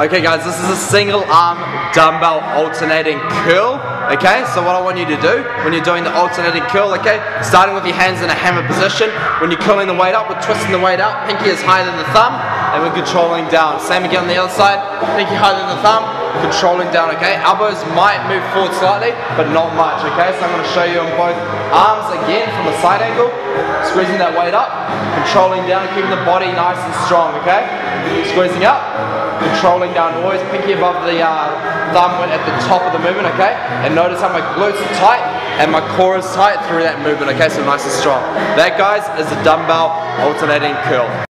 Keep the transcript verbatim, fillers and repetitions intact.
Okay guys, this is a single arm dumbbell alternating curl. Okay, so what I want you to do when you're doing the alternating curl, okay, starting with your hands in a hammer position, when you're curling the weight up, we're twisting the weight up, pinky is higher than the thumb, and we're controlling down. Same again on the other side, pinky higher than the thumb, controlling down, okay. Elbows might move forward slightly, but not much, okay. So I'm going to show you on both arms again from the side angle, squeezing that weight up, controlling down, keeping the body nice and strong, okay. Squeezing up, controlling down, always pinky above the uh, thumb at the top of the movement, okay. And notice how my glutes are tight and my core is tight through that movement, okay. So nice and strong. That, guys, is the dumbbell alternating curl.